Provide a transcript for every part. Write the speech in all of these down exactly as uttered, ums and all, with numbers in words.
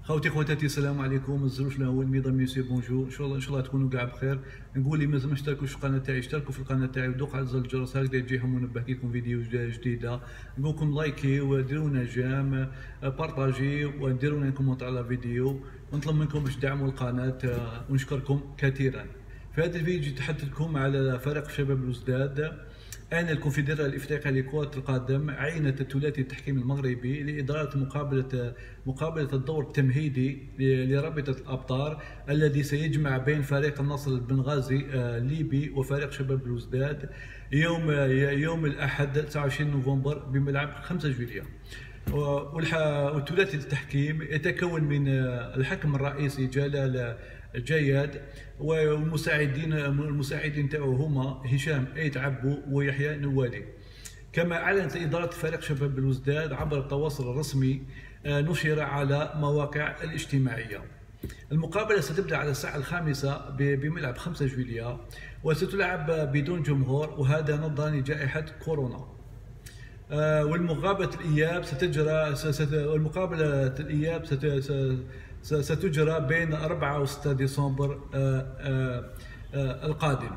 خوتي خواتاتي السلام عليكم. الزروج شنو هو الميضه ميسي بونجور. ان شاء الله ان شاء الله تكونوا كاع بخير. نقول لي مازال ما اشتركوش في القناه تاعي، اشتركوا في القناه تاعي ودوقوا على زر الجرس هكذا يجيهم منبه كيكون فيديو جديده. نقول لكم لايكي وديروا لنا جيم، بارطاجي وديروا لنا كومونت على الفيديو، ونطلب منكم باش تدعموا القناه ونشكركم كثيرا. في هذا الفيديو تحدثكم على فريق شباب الوزداد. أن الكونفدرالية الإفريقية لكرة القدم عينت الثلاثي التحكيم المغربي لإدارة مقابلة مقابلة الدور التمهيدي لرابطة الأبطال الذي سيجمع بين فريق النصر البنغازي الليبي وفريق شباب الوزداد يوم يوم الأحد تسعة وعشرين نوفمبر بملعب خمسة جويلية. والثلاثي التحكيم يتكون من الحكم الرئيسي جلال جياد، والمساعدين المساعدين تاعو هما هشام ايت عبو ويحيى نوالي. كما اعلنت اداره فريق شباب الوزداد عبر التواصل الرسمي نشر على مواقع الاجتماعيه. المقابله ستبدا على الساعه الخامسه بملعب خمسة جويلية وستلعب بدون جمهور، وهذا نظرا لجائحه كورونا. والمقابله الاياب ستجرى والمقابله الاياب ستجرى بين أربعة و ستة ديسمبر القادم.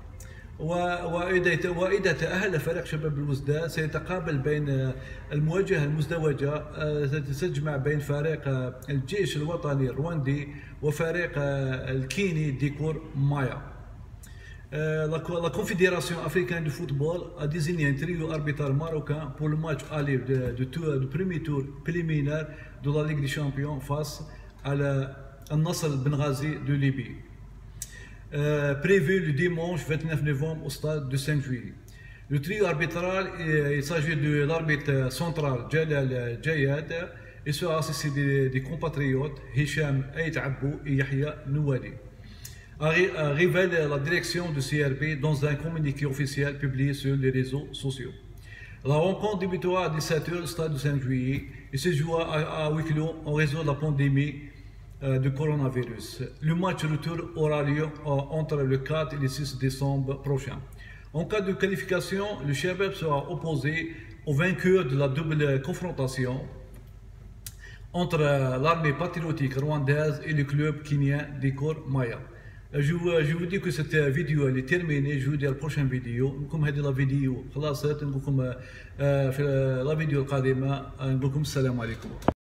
وإذا وإذا تأهل فريق شباب الوزداد سيتقابل بين المواجهة المزدوجة ستجمع بين فريق الجيش الوطني الرواندي وفريق الكيني ديكور مايا. La Confédération africaine de football a désigné un trio arbitral marocain pour le match aller de, de, de, de premier tour préliminaire de la Ligue des Champions face à Al-Nasr Benghazi de Libye, euh, prévu le dimanche vingt-neuf novembre au stade de Saint-Juillet. Le trio arbitral, il s'agit de l'arbitre central Jalal Jayad et sera assisté des, des compatriotes Hicham Aït Abou et Yahya Nouali, a révélé la direction du C R B dans un communiqué officiel publié sur les réseaux sociaux. La rencontre débutera à dix-sept heures au stade de Saint-Juillet et se jouera à, à huis clos en raison de la pandémie euh, de coronavirus. Le match retour aura lieu euh, entre le quatre et le six décembre prochain. En cas de qualification, le Shabab sera opposé au vainqueur de la double confrontation entre euh, l'armée patriotique rwandaise et le club kenyan Dikor Maya. Je vous, je vous dis que cette vidéo elle est terminée. Je vous dis à la prochaine vidéo. نقولكم هذه لا فيديو خلاصت. نقولكم في لا فيديو القادمة. نقولكم السلام عليكم.